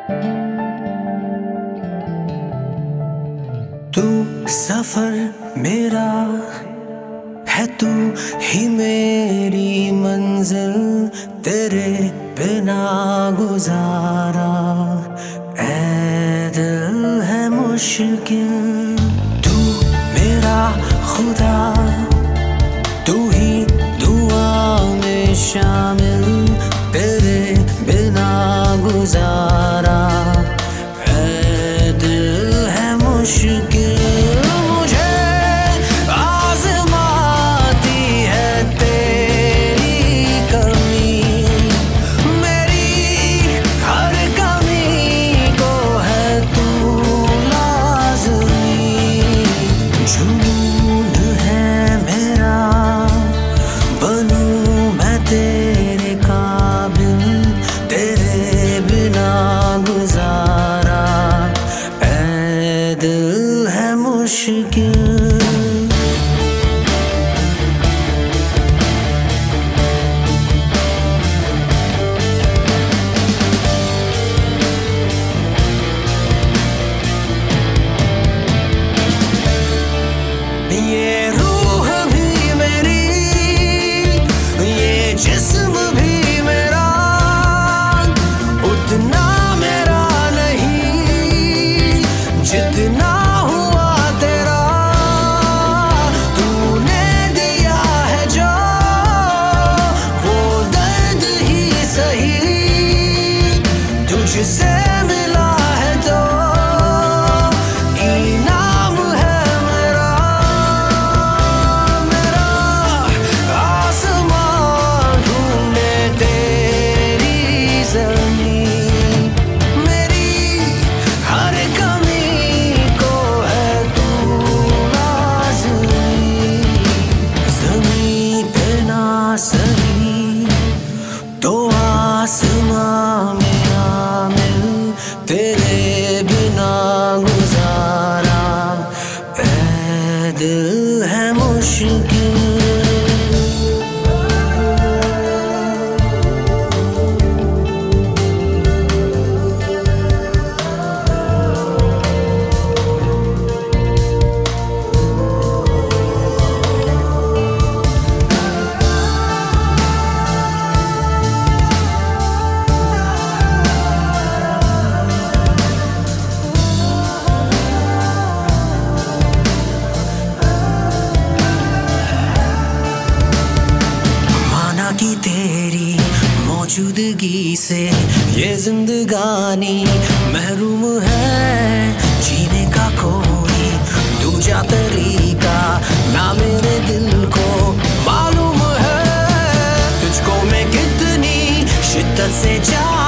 तू सफर मेरा है, तू ही मेरी मंजिल, तेरे बिना गुजारा ऐ दिल है मुश्किल। तू मेरा खुदा, तू ही दुआ में शामिल, तेरे बिना गुजारा ऐ दिल है मुश्किल। ये रूह भी मेरी, ये जिस्म भी मेरा, उतना मेरा नहीं जितना हुआ तेरा। तूने दिया है जो वो दर्द ही सही, तुझसे मिला है तो इनाम है मेरा। आसमान ढूंढे तेरी ज़मीं, मेरी हर कमी को है तू लाज़मी। ज़मीं पे ना सही तो आसमां में आमिल, तेरे बिना गुजारा ऐ दिल है मुश्किल। कि तेरी मौजूदगी से ये जिंदगानी महरूम है, जीने का कोई दूजा तरीका ना मेरे दिल को मालूम है। तुझको मैं कितनी शिद्दत से